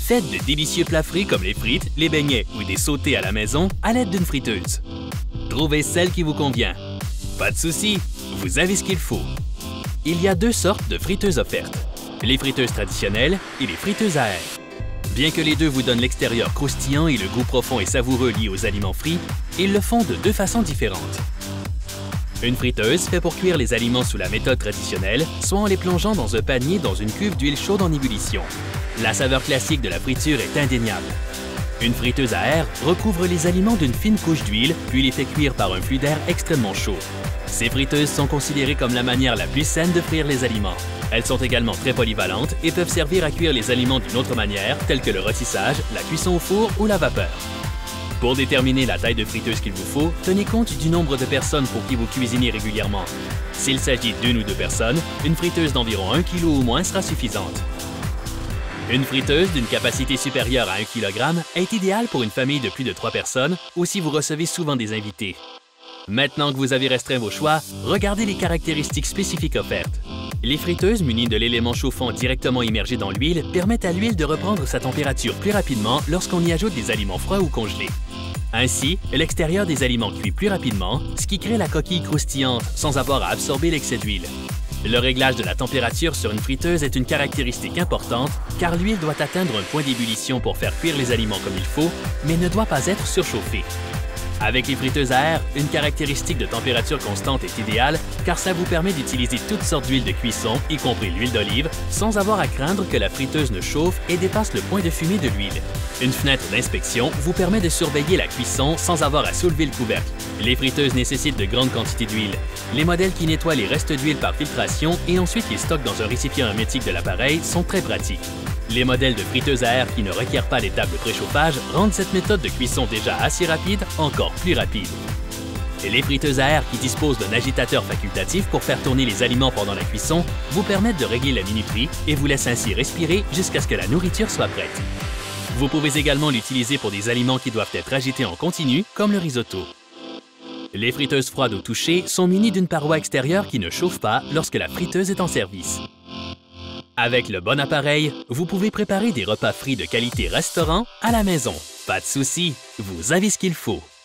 Faites de délicieux plats frits comme les frites, les beignets ou des sautés à la maison à l'aide d'une friteuse. Trouvez celle qui vous convient. Pas de souci, vous avez ce qu'il faut. Il y a deux sortes de friteuses offertes, les friteuses traditionnelles et les friteuses à air. Bien que les deux vous donnent l'extérieur croustillant et le goût profond et savoureux lié aux aliments frits, ils le font de deux façons différentes. Une friteuse fait pour cuire les aliments sous la méthode traditionnelle, soit en les plongeant dans un panier dans une cuve d'huile chaude en ébullition. La saveur classique de la friture est indéniable. Une friteuse à air recouvre les aliments d'une fine couche d'huile, puis les fait cuire par un flux d'air extrêmement chaud. Ces friteuses sont considérées comme la manière la plus saine de frire les aliments. Elles sont également très polyvalentes et peuvent servir à cuire les aliments d'une autre manière, telle que le rôtissage, la cuisson au four ou la vapeur. Pour déterminer la taille de friteuse qu'il vous faut, tenez compte du nombre de personnes pour qui vous cuisinez régulièrement. S'il s'agit d'une ou deux personnes, une friteuse d'environ 1 kg ou moins sera suffisante. Une friteuse d'une capacité supérieure à 1 kg est idéale pour une famille de plus de 3 personnes ou si vous recevez souvent des invités. Maintenant que vous avez restreint vos choix, regardez les caractéristiques spécifiques offertes. Les friteuses munies de l'élément chauffant directement immergé dans l'huile permettent à l'huile de reprendre sa température plus rapidement lorsqu'on y ajoute des aliments froids ou congelés. Ainsi, l'extérieur des aliments cuit plus rapidement, ce qui crée la coquille croustillante sans avoir à absorber l'excès d'huile. Le réglage de la température sur une friteuse est une caractéristique importante car l'huile doit atteindre un point d'ébullition pour faire cuire les aliments comme il faut, mais ne doit pas être surchauffée. Avec les friteuses à air, une caractéristique de température constante est idéale car ça vous permet d'utiliser toutes sortes d'huiles de cuisson, y compris l'huile d'olive, sans avoir à craindre que la friteuse ne chauffe et dépasse le point de fumée de l'huile. Une fenêtre d'inspection vous permet de surveiller la cuisson sans avoir à soulever le couvercle. Les friteuses nécessitent de grandes quantités d'huile. Les modèles qui nettoient les restes d'huile par filtration et ensuite les stockent dans un récipient hermétique de l'appareil sont très pratiques. Les modèles de friteuses à air qui ne requièrent pas l'étape de préchauffage rendent cette méthode de cuisson déjà assez rapide encore plus rapide. Et les friteuses à air qui disposent d'un agitateur facultatif pour faire tourner les aliments pendant la cuisson vous permettent de régler la minuterie et vous laissent ainsi respirer jusqu'à ce que la nourriture soit prête. Vous pouvez également l'utiliser pour des aliments qui doivent être agités en continu, comme le risotto. Les friteuses froides au toucher sont munies d'une paroi extérieure qui ne chauffe pas lorsque la friteuse est en service. Avec le bon appareil, vous pouvez préparer des repas frits de qualité restaurant à la maison. Pas de souci, vous avez ce qu'il faut.